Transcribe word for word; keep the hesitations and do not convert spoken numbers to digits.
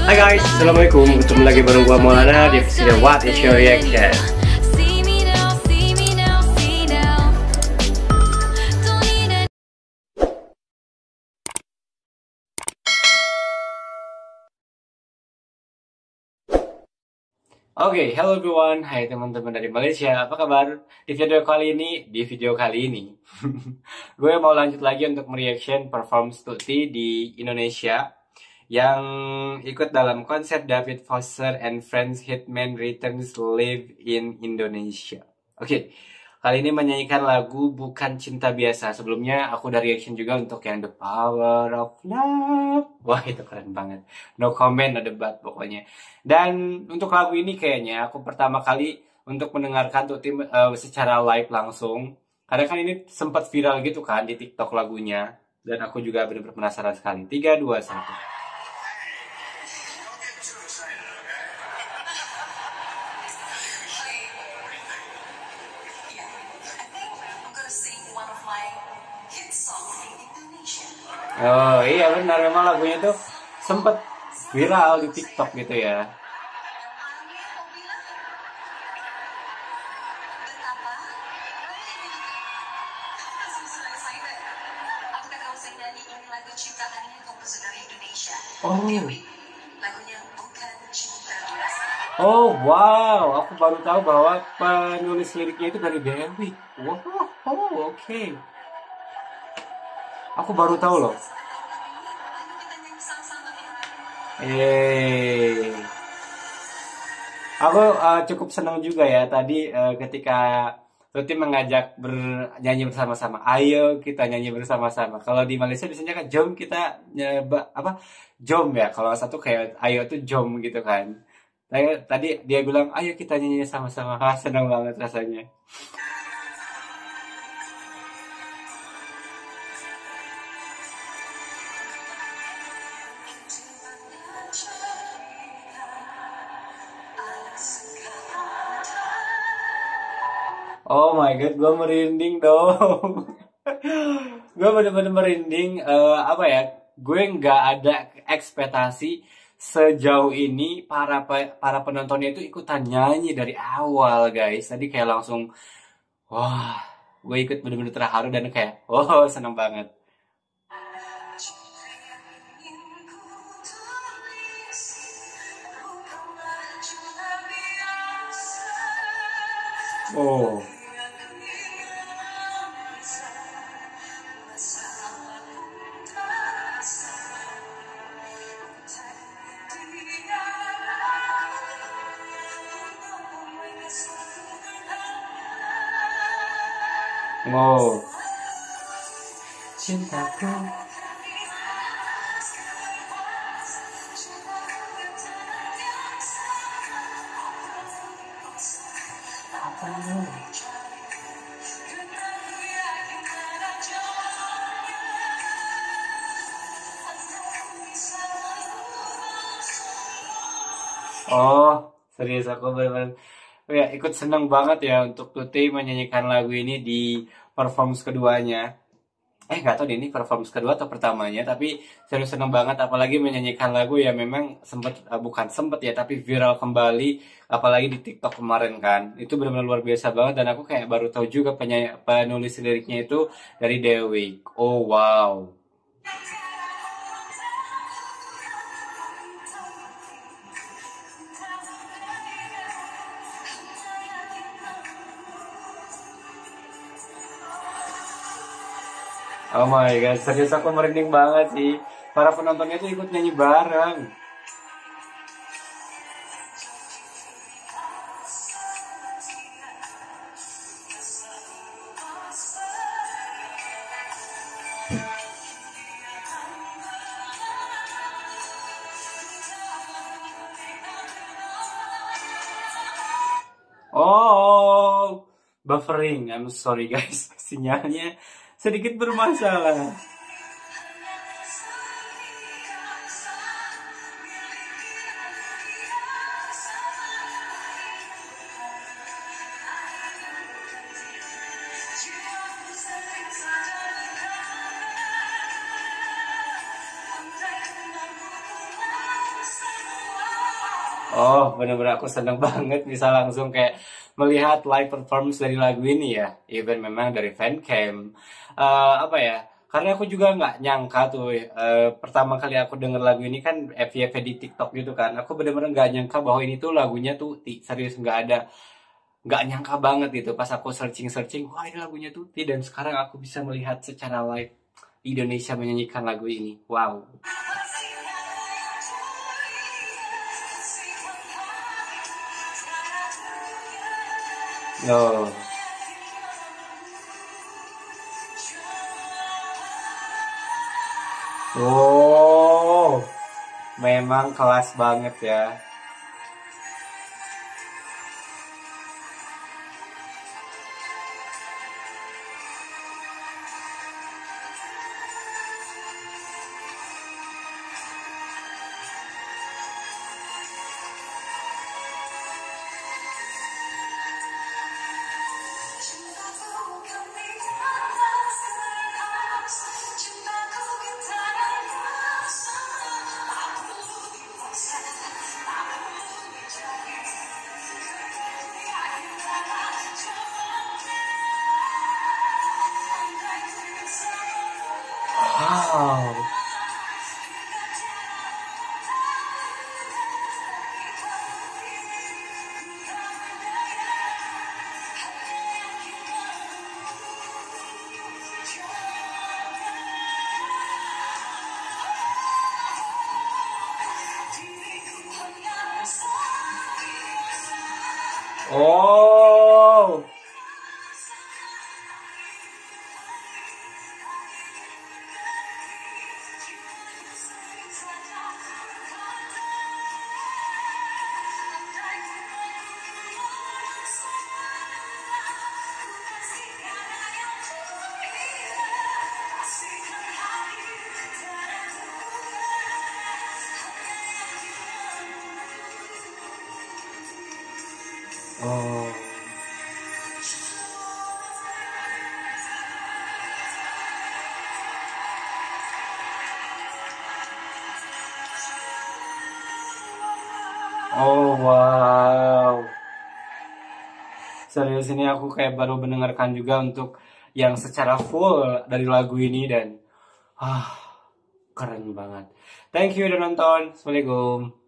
Hai guys, assalamualaikum. Ketemu lagi bareng gua Maulana di episode What Is Your Reaction. Oke, okay, hello everyone. Hai teman-teman dari Malaysia. Apa kabar? Di video kali ini, di video kali ini, gue mau lanjut lagi untuk mereaction perform Tuti di Indonesia yang ikut dalam konser David Foster and Friends Hitman Returns Live in Indonesia. Oke, okay. Kali ini menyanyikan lagu Bukan Cinta Biasa. Sebelumnya aku udah reaction juga untuk yang The Power of Love. Wah, itu keren banget. No comment, no debat pokoknya. Dan untuk lagu ini kayaknya aku pertama kali untuk mendengarkan tuh tim uh, secara live langsung. Karena kan ini sempat viral gitu kan di TikTok lagunya. Dan aku juga benar-benar penasaran sekali. tiga, dua, satu. Oh iya benar, memang lagunya tuh sempet viral di TikTok gitu ya. Oh. Oh wow, aku baru tahu bahwa penulis liriknya itu dari Dewi. Wow, oh oke. Okay. Aku baru tahu loh. Eh, aku uh, cukup senang juga ya tadi uh, ketika Tuti mengajak bernyanyi bersama-sama. Ayo kita nyanyi bersama-sama. Kalau di Malaysia biasanya kan jom kita nyoba apa? Jom ya. Kalau satu kayak ayo tuh jom gitu kan. Tadi dia bilang ayo kita nyanyi sama-sama. Ah, senang banget rasanya. Oh my god, gue merinding dong. Gue bener-bener merinding. Uh, apa ya? Gue nggak ada ekspektasi sejauh ini para para penontonnya itu ikutan nyanyi dari awal, guys. Tadi kayak langsung, wah, gue ikut bener-bener terharu dan kayak, oh seneng banget. Oh. Wow. Cintaku. Oh, serius aku benar-benar ya ikut seneng banget ya untuk Tuti menyanyikan lagu ini di performance keduanya. Eh nggak tahu deh ini performance kedua atau pertamanya, tapi serius seneng banget apalagi menyanyikan lagu ya memang sempet uh, bukan sempet ya tapi viral kembali apalagi di TikTok kemarin kan. Itu benar-benar luar biasa banget dan aku kayak baru tahu juga penyanyi, penulis liriknya itu dari Dewi. Oh wow. Oh my god, serius aku merinding banget sih. Para penontonnya tuh ikut nyanyi bareng. Oh, buffering. I'm sorry guys, sinyalnya sedikit bermasalah. Oh, bener-bener aku seneng banget bisa langsung kayak melihat live performance dari lagu ini ya. Even memang dari fancam. Eh apa ya? Karena aku juga nggak nyangka tuh. eh, pertama kali aku denger lagu ini kan F Y P di TikTok gitu kan. Aku bener-bener nggak nyangka bahwa ini tuh lagunya Tuti. Serius nggak ada, nggak nyangka banget gitu. Pas aku searching-searching, wah ini lagunya Tuti. Dan sekarang aku bisa melihat secara live Indonesia menyanyikan lagu ini. Wow. Oh. Oh, memang kelas banget ya. Wow. Oh. Oh. Oh, wow. Serius ini aku kayak baru mendengarkan juga untuk yang secara full dari lagu ini dan ah keren banget. Thank you udah nonton. Assalamualaikum.